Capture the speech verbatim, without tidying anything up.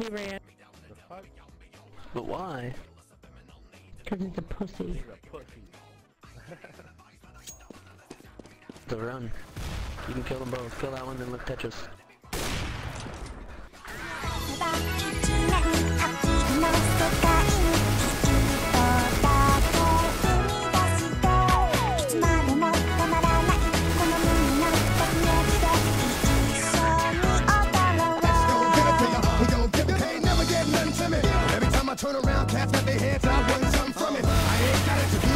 He ran. The fuck? But why? Cause he's a pussy. He's a pussy. The run. You can kill them both. Kill that one, then look Tetris. Every time I turn around, cats got their hands out, wanting something from it. I ain't got it to do.